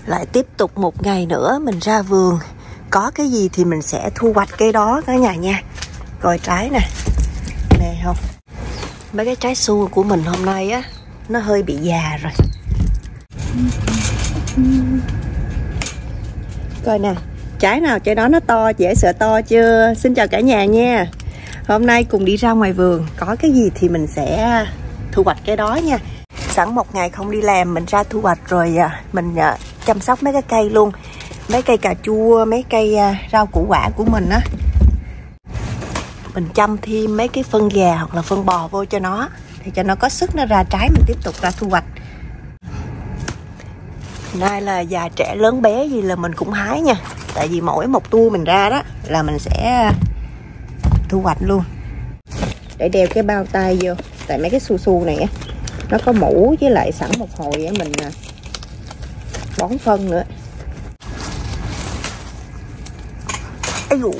Lại tiếp tục một ngày nữa mình ra vườn. Có cái gì thì mình sẽ thu hoạch cái đó cả nhà nha. Coi trái nè. Nè không? Mấy cái trái su của mình hôm nay á, nó hơi bị già rồi. Coi nè, trái nào trái đó nó to, dễ sợ to chưa? Xin chào cả nhà nha. Hôm nay cùng đi ra ngoài vườn. Có cái gì thì mình sẽ thu hoạch cái đó nha. Sẵn một ngày không đi làm, mình ra thu hoạch rồi mình chăm sóc mấy cái cây luôn. Mấy cây cà chua, mấy cây rau củ quả của mình á. Mình chăm thêm mấy cái phân gà hoặc là phân bò vô cho nó, thì cho nó có sức nó ra trái, mình tiếp tục ra thu hoạch. Nay là già trẻ lớn bé gì là mình cũng hái nha. Tại vì mỗi một tour mình ra đó là mình sẽ thu hoạch luôn. Để đeo cái bao tay vô. Tại mấy cái su su này á, nó có mũ với lại sẵn một hồi á, mình bón phân nữa. Ây dụ.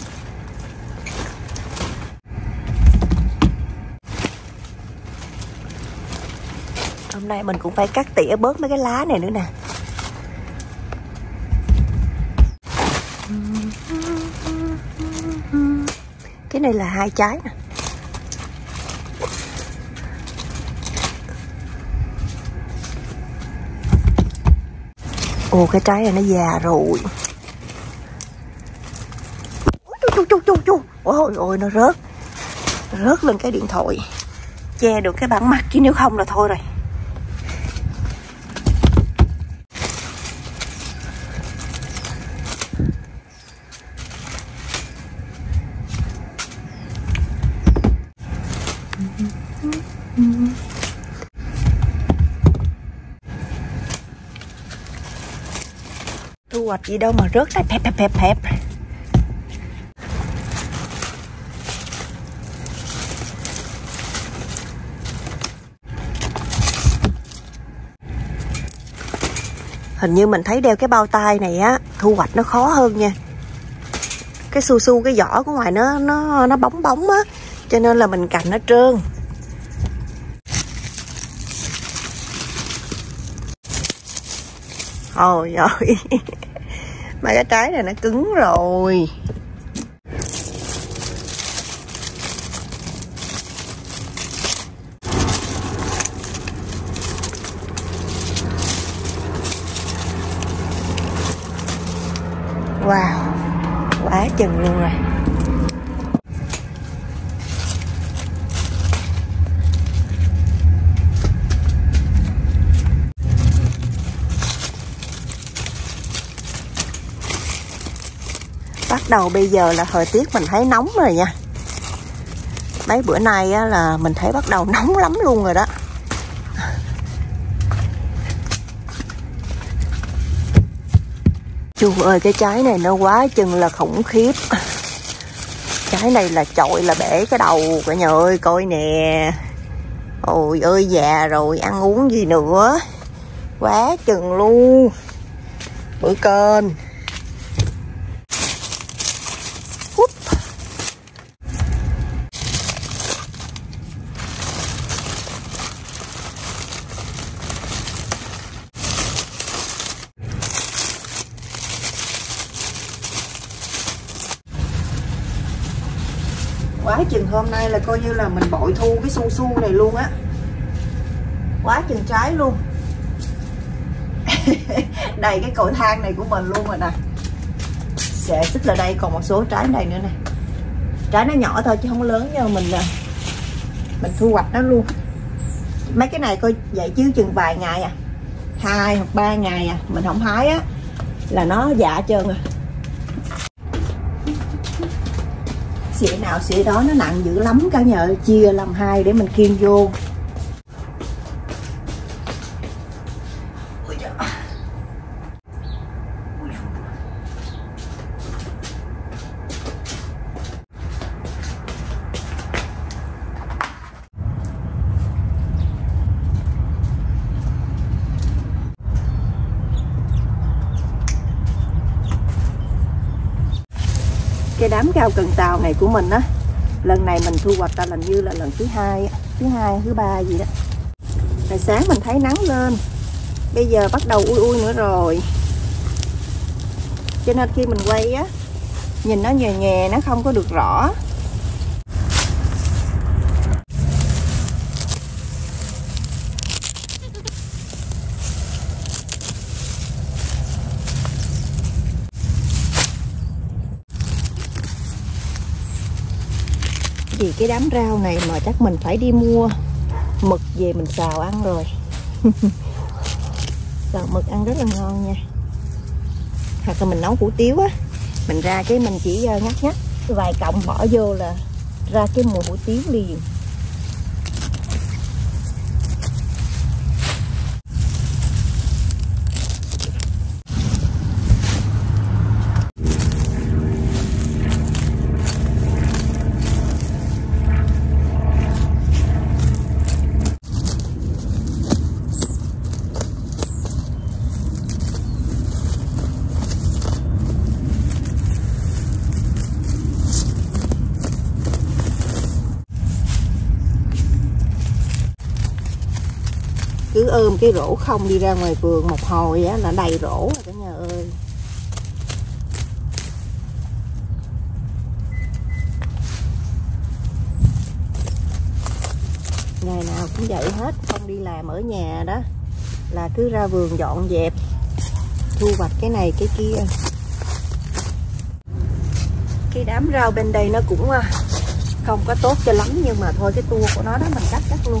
Hôm nay mình cũng phải cắt tỉa bớt mấy cái lá này nữa nè. Cái này là 2 trái nè. Ồ, cái trái này nó già rồi. Chu. Ôi ôi, nó rớt lên cái điện thoại. Che được cái bản mặt chứ nếu không là thôi rồi. Thu hoạch gì đâu mà rớt lại phẹp. Hình như mình thấy đeo cái bao tay này á, thu hoạch nó khó hơn nha. Cái su cái vỏ của ngoài nó bóng á, cho nên là mình cành nó trơn. Ôi ơi. Mà cái trái này nó cứng rồi. Wow, quá chừng luôn rồi. Bắt đầu bây giờ là thời tiết mình thấy nóng rồi nha. Mấy bữa nay á, là mình thấy bắt đầu nóng lắm luôn rồi đó. Chú ơi, cái trái này nó quá chừng là khủng khiếp. Trái này là chọi là bể cái đầu cả nhà ơi, coi nè. Ôi ơi, già rồi, ăn uống gì nữa. Quá chừng luôn. Bữa cơm. Quá chừng hôm nay là coi như là mình bội thu cái su này luôn á. Quá chừng trái luôn. Đầy cái cội than này của mình luôn rồi nè. Sẽ tức là đây còn một số trái này nữa nè. Trái nó nhỏ thôi chứ không lớn, nhưng mà mình thu hoạch nó luôn. Mấy cái này coi vậy chứ chừng vài ngày 2 hoặc 3 ngày mình không hái á là nó dạ trơn rồi. Xịa nào xịa đó, nó nặng dữ lắm cả nhà ơi. Chia làm 2 để mình khiêng vô. Cái đám rau cần tàu này của mình á, lần này mình thu hoạch là lần như là lần thứ hai, thứ ba gì đó. Rồi sáng mình thấy nắng lên, bây giờ bắt đầu ui ui nữa rồi, cho nên khi mình quay á nhìn nó nhòe nhòe, nó không có được rõ. Vì cái đám rau này mà chắc mình phải đi mua mực về mình xào ăn rồi. Xào mực ăn rất là ngon nha. Hoặc là mình nấu hủ tiếu á, mình ra cái mình chỉ ngắt vài cọng bỏ vô là ra cái mùi hủ tiếu liền. Cứ ôm cái rổ không đi ra ngoài vườn một hồi á là đầy rổ rồi cả nhà ơi. Ngày nào cũng vậy hết, không đi làm ở nhà đó là cứ ra vườn dọn dẹp, thu hoạch cái này cái kia. Cái đám rau bên đây nó cũng không có tốt cho lắm, nhưng mà thôi cái tua của nó đó mình cắt luôn.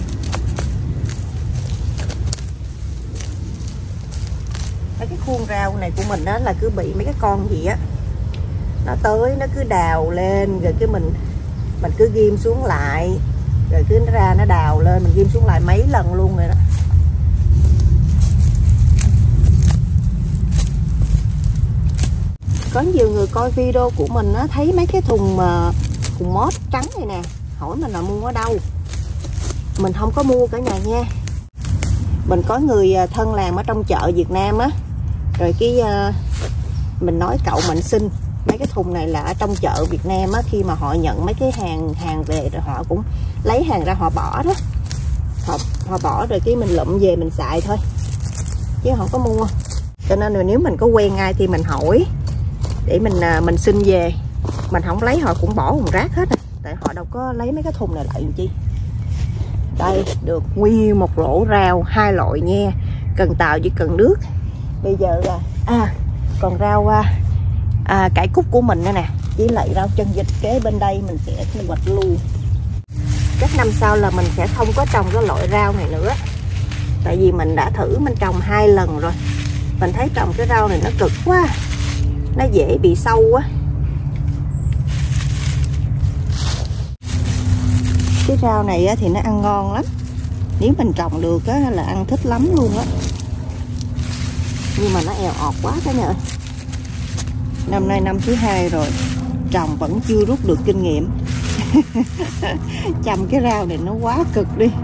Cái khuôn rau này của mình á là cứ bị mấy cái con gì á nó tới, nó cứ đào lên rồi cái mình cứ ghim xuống lại, rồi cứ nó ra nó đào lên, mình ghim xuống lại mấy lần luôn rồi đó. Có nhiều người coi video của mình á thấy mấy cái thùng mót trắng này nè, hỏi mình là mua ở đâu. Mình không có mua cả nhà nha. Mình có người thân làm ở trong chợ Việt Nam á, rồi cái mình nói cậu mình xin mấy cái thùng này là ở trong chợ Việt Nam á, khi mà họ nhận mấy cái hàng về rồi họ cũng lấy hàng ra họ bỏ đó, họ bỏ rồi cái mình lụm về mình xài thôi chứ không có mua. Cho nên là nếu mình có quen ai thì mình hỏi để mình xin về, mình không lấy họ cũng bỏ thùng rác hết, tại họ đâu có lấy mấy cái thùng này lại làm chi. Đây được nguyên một rổ rau 2 loại nha, cần tàu với cần nước. Bây giờ còn rau cải cúc của mình nữa nè, với lại rau chân vịt kế bên đây mình sẽ thu hoạch luôn. Chắc năm sau là mình sẽ không có trồng cái loại rau này nữa, tại vì mình đã thử mình trồng 2 lần rồi, mình thấy trồng cái rau này nó cực quá, nó dễ bị sâu quá. Cái rau này thì nó ăn ngon lắm, nếu mình trồng được là ăn thích lắm luôn á, nhưng mà nó eo ọt quá cả nhà ơi. Năm nay năm thứ 2 rồi, trồng vẫn chưa rút được kinh nghiệm. Chăm cái rau này nó quá cực đi.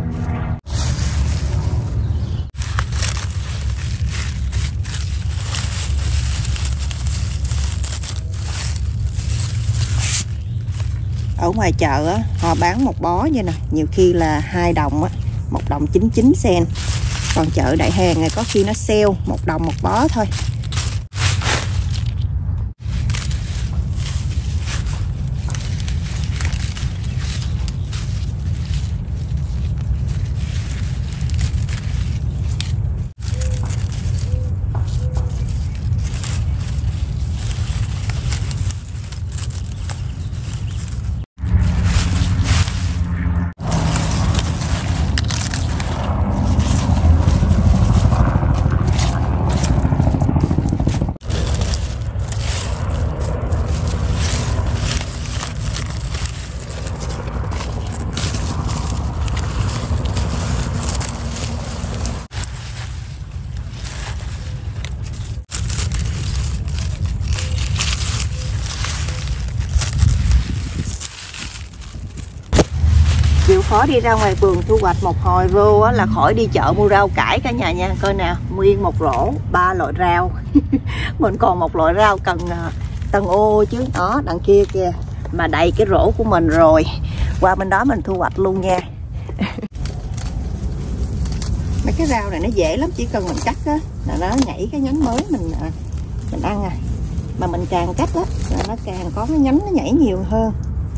Ở ngoài chợ á, họ bán một bó vậy nè, nhiều khi là 2 đồng á, 1 đồng 99 cent. Còn chợ Đại Hàng này có khi nó sale 1 đồng 1 bó thôi. Chịu khó đi ra ngoài vườn thu hoạch một hồi vô á, là khỏi đi chợ mua rau cải cả nhà nha. Coi nào, nguyên một rổ 3 loại rau. Mình còn một loại rau cần ô chứ. Đó, đằng kia kìa, mà đầy cái rổ của mình rồi. Qua bên đó mình thu hoạch luôn nha. Mấy cái rau này nó dễ lắm, chỉ cần mình cắt á là nó nhảy cái nhánh mới mình ăn à. Mà mình càng cắt á là nó càng có cái nhánh nó nhảy nhiều hơn.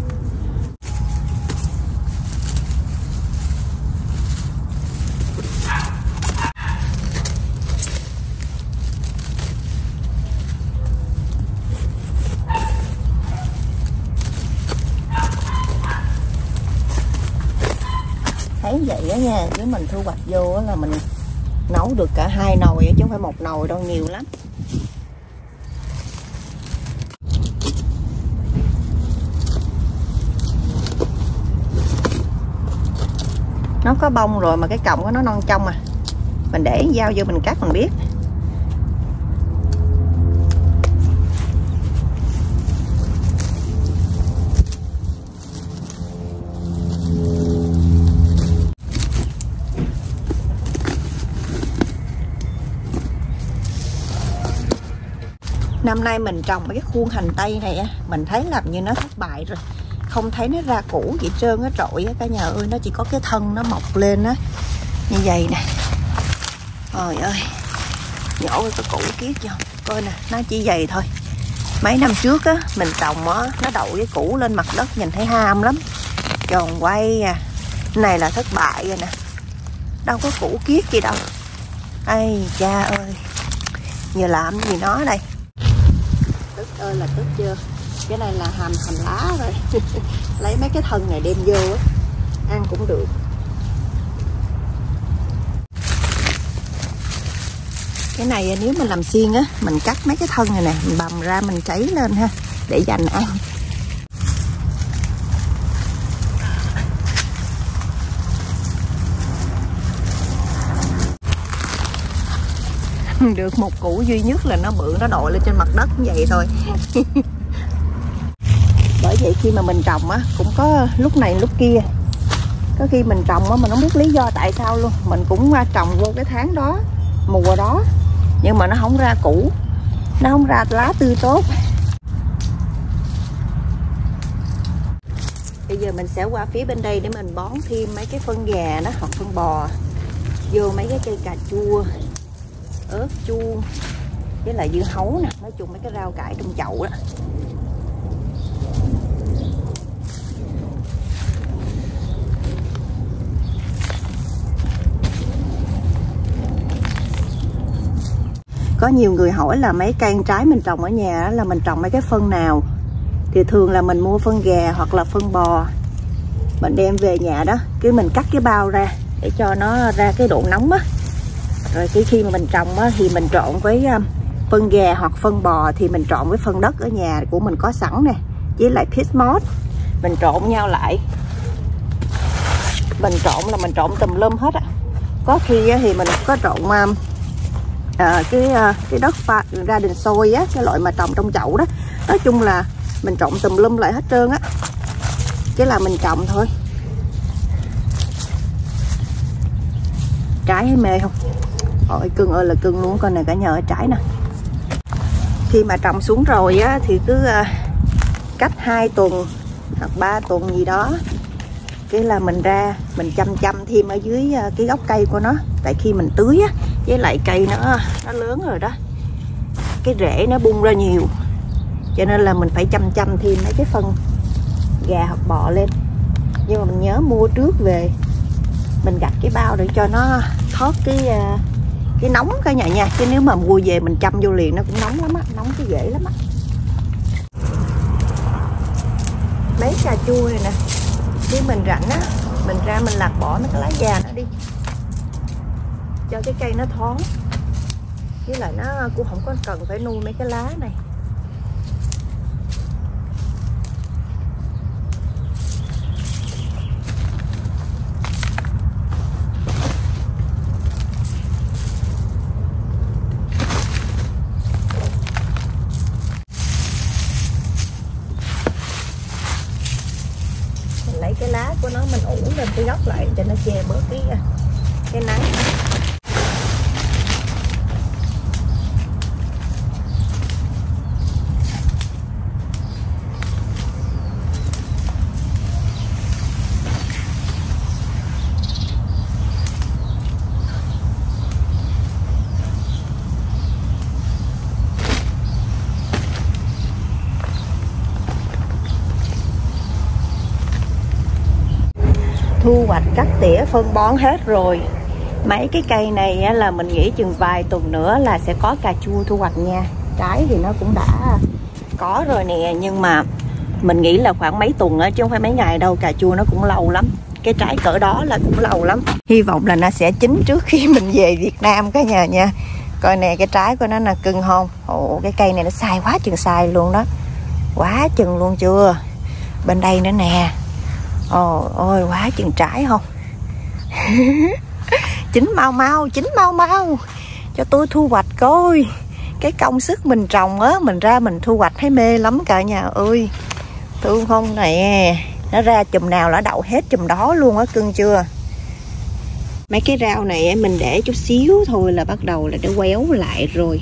Thấy vậy đó nha, nếu mình thu hoạch vô là mình nấu được cả 2 nồi chứ không phải 1 nồi đâu, nhiều lắm. Nó có bông rồi mà cái cọng của nó non trong à. Mình để dao vô mình cắt mình biết. Năm nay mình trồng mấy cái khuôn hành tây này á, mình thấy làm như nó thất bại rồi. Không thấy nó ra củ gì trơn á, trội á cả nhà ơi. Nó chỉ có cái thân nó mọc lên á như vậy nè. Trời ơi, nhổ cái củ kiết vô. Coi nè, nó chỉ vậy thôi. Mấy năm trước á, mình trồng á, nó đậu cái củ lên mặt đất nhìn thấy ham lắm. Tròn quay à. Này là thất bại rồi nè. Đâu có củ kiết gì đâu. Ây cha ơi, giờ làm gì nó đây. Tức ơi là tức chưa. Cái này là hành lá rồi. Lấy mấy cái thân này đem vô á, ăn cũng được. Cái này nếu mình làm xiên á, mình cắt mấy cái thân này nè, mình bầm ra mình cháy lên ha, để dành ăn. Được một củ duy nhất là nó bự, nó đội lên trên mặt đất như vậy thôi. Bởi vậy khi mà mình trồng á, cũng có lúc này lúc kia. Có khi mình trồng á, mình không biết lý do tại sao luôn. Mình cũng qua trồng vô cái tháng đó, mùa đó, nhưng mà nó không ra củ, nó không ra lá tươi tốt. Bây giờ mình sẽ qua phía bên đây để mình bón thêm mấy cái phân gà đó, hoặc phân bò vô mấy cái cây cà chua, ớt chuông với lại dưa hấu nè, nói chung mấy cái rau cải trong chậu đó. Có nhiều người hỏi là mấy cây trái mình trồng ở nhà là mình trồng mấy cái phân nào, thì thường là mình mua phân gà hoặc là phân bò, mình đem về nhà đó, cái mình cắt cái bao ra để cho nó ra cái độ nóng á. Rồi khi mà mình trồng á, thì mình trộn với phân gà hoặc phân bò, thì mình trộn với phân đất ở nhà của mình có sẵn nè, với lại pit moss, mình trộn nhau lại. Mình trộn là mình trộn tùm lum hết á. Có khi á, thì mình có trộn cái đất garden soil á, cái loại mà trồng trong chậu đó. Nói chung là mình trộn tùm lum lại hết trơn á, chứ là mình trồng thôi. Trái hay mê không? Ôi cưng ơi là cưng luôn. Con này cả nhà ơi, trái nè. Khi mà trồng xuống rồi á, thì cứ cách 2 tuần hoặc 3 tuần gì đó, cái là mình ra mình chăm thêm ở dưới cái gốc cây của nó. Tại khi mình tưới á, với lại cây nó lớn rồi đó, cái rễ nó bung ra nhiều, cho nên là mình phải chăm thêm mấy cái phân gà hoặc bò lên. Nhưng mà mình nhớ mua trước về mình gặt cái bao để cho nó thoát cái nóng cả nhà nha, chứ nếu mà mua về mình chăm vô liền nó cũng nóng lắm á, nóng cái dễ lắm á. Mấy cà chua này nè, khi mình rảnh á, mình ra mình lặt bỏ mấy cái lá già nó đi, cho cái cây nó thoáng, với lại nó cũng không có cần phải nuôi mấy cái lá này. Lấy cái lá của nó mình ủ lên cái gốc lại cho nó che bớt cái nắng. hoạch cắt tỉa phân bón hết rồi. Mấy cái cây này á, là mình nghĩ chừng vài tuần nữa là sẽ có cà chua thu hoạch nha. Trái thì nó cũng đã có rồi nè, nhưng mà mình nghĩ là khoảng mấy tuần á, chứ không phải mấy ngày đâu. Cà chua nó cũng lâu lắm, cái trái cỡ đó là cũng lâu lắm. Hy vọng là nó sẽ chín trước khi mình về Việt Nam cả nhà nha. Coi nè, cái trái của nó là cưng không? Ồ, cái cây này nó sai quá chừng sai luôn đó, quá chừng luôn chưa. Bên đây nữa nè, ồ ôi quá chừng trái không. Chín mau mau, chín mau mau cho tôi thu hoạch coi. Cái công sức mình trồng á, mình ra mình thu hoạch thấy mê lắm cả nhà ơi. Thương không nè, nó ra chùm nào là đậu hết chùm đó luôn á, cưng chưa. Mấy cái rau này mình để chút xíu thôi là bắt đầu là nó quéo lại rồi.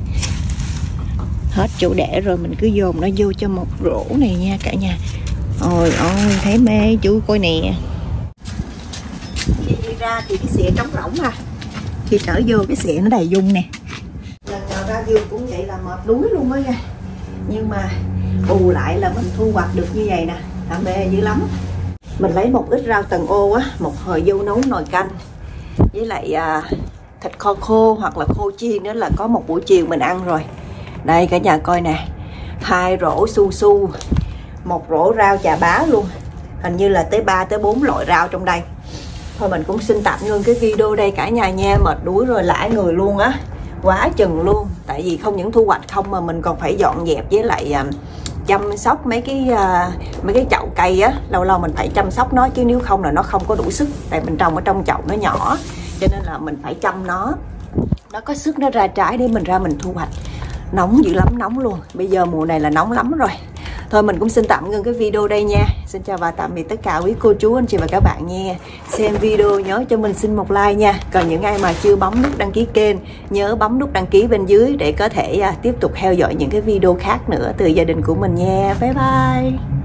Hết chỗ để rồi mình cứ dồn nó vô cho một rổ này nha cả nhà. Ôi ôi thấy mê chú coi nè. Khi đi ra thì cái xịa trống rỗng ha, khi trở vô cái xịa nó đầy dung nè. Lần nào ra vườn cũng vậy là mệt đuối luôn á nha. Nhưng mà bù lại là mình thu hoạch được như vậy nè, mê dữ lắm. Mình lấy một ít rau tầng ô á, một hồi vô nấu nồi canh với lại thịt kho khô hoặc là khô chiên nữa là có một buổi chiều mình ăn rồi. Đây cả nhà coi nè, 2 rổ su su, một rổ rau chà bá luôn. Hình như là tới 3 tới 4 loại rau trong đây. Thôi mình cũng xin tạm ngưng cái video đây cả nhà nha, mệt đuối rồi lãi người luôn á, quá chừng luôn. Tại vì không những thu hoạch không mà mình còn phải dọn dẹp với lại chăm sóc mấy cái chậu cây á, lâu lâu mình phải chăm sóc nó chứ nếu không là nó không có đủ sức. Tại mình trồng ở trong chậu nó nhỏ cho nên là mình phải chăm nó có sức nó ra trái để mình ra mình thu hoạch. Nóng dữ lắm, nóng luôn, bây giờ mùa này là nóng lắm rồi. Thôi mình cũng xin tạm ngưng cái video đây nha. Xin chào và tạm biệt tất cả quý cô chú anh chị và các bạn nha. Xem video nhớ cho mình xin một like nha. Còn những ai mà chưa bấm nút đăng ký kênh, nhớ bấm nút đăng ký bên dưới để có thể tiếp tục theo dõi những cái video khác nữa từ gia đình của mình nha. Bye bye.